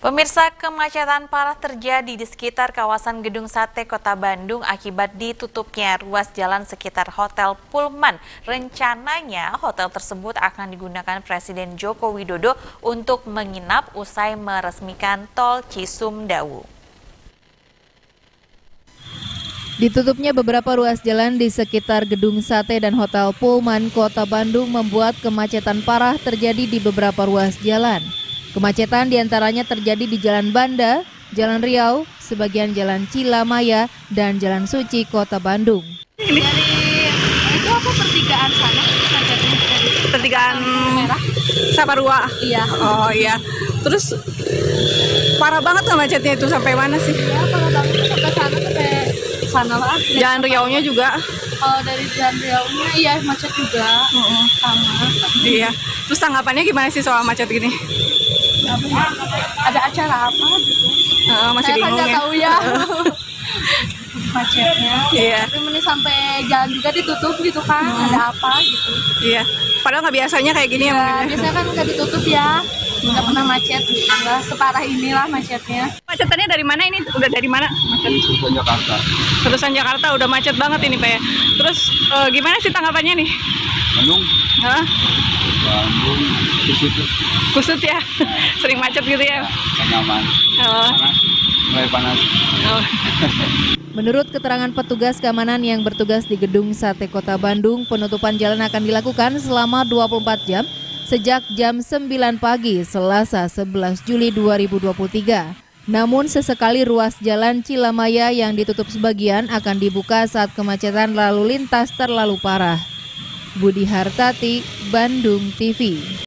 Pemirsa, kemacetan parah terjadi di sekitar kawasan Gedung Sate Kota Bandung akibat ditutupnya ruas jalan sekitar Hotel Pullman. Rencananya hotel tersebut akan digunakan Presiden Joko Widodo untuk menginap usai meresmikan Tol Cisumdawu. Ditutupnya beberapa ruas jalan di sekitar Gedung Sate dan Hotel Pullman Kota Bandung membuat kemacetan parah terjadi di beberapa ruas jalan. Kemacetan diantaranya terjadi di Jalan Banda, Jalan Riau, sebagian Jalan Cilamaya, dan Jalan Suci Kota Bandung. Dari itu apa pertigaan sana? Pertigaan merah? Saparua. Iya. Oh iya. Terus parah banget nggak macetnya itu sampai mana sih? Ya parah banget sampai sana lah. Jalan Riau-nya juga. Kalau dari Jalan Riau-nya iya macet juga. Sama. Iya. Terus tanggapannya gimana sih soal macet gini? Ada acara apa gitu? Masih Saya kan bingung nggak ya? tahu ya. Macetnya. Iya. Tapi mending sampai jalan juga ditutup gitu kan? Ada apa gitu? Iya. Padahal nggak biasanya kayak gini ya Ya, mungkin. biasanya kan nggak ditutup ya. Nggak pernah macet. Nggak separah inilah macetnya. Macetannya dari mana ini? Udah dari mana? Dari Terusan Jakarta. Terusan Jakarta udah macet banget ini Pak ya. Terus gimana sih tanggapannya nih? Bandung, Hah? Bandung, Kusut ya? Sering macet gitu ya? nyaman, Oh. panas, mulai panas. Oh. Menurut keterangan petugas keamanan yang bertugas di Gedung Sate Kota Bandung, penutupan jalan akan dilakukan selama 24 jam sejak jam 9 pagi Selasa 11 Juli 2023. Namun sesekali ruas jalan Cilamaya yang ditutup sebagian akan dibuka saat kemacetan lalu lintas terlalu parah. Budi Hartati, Bandung TV.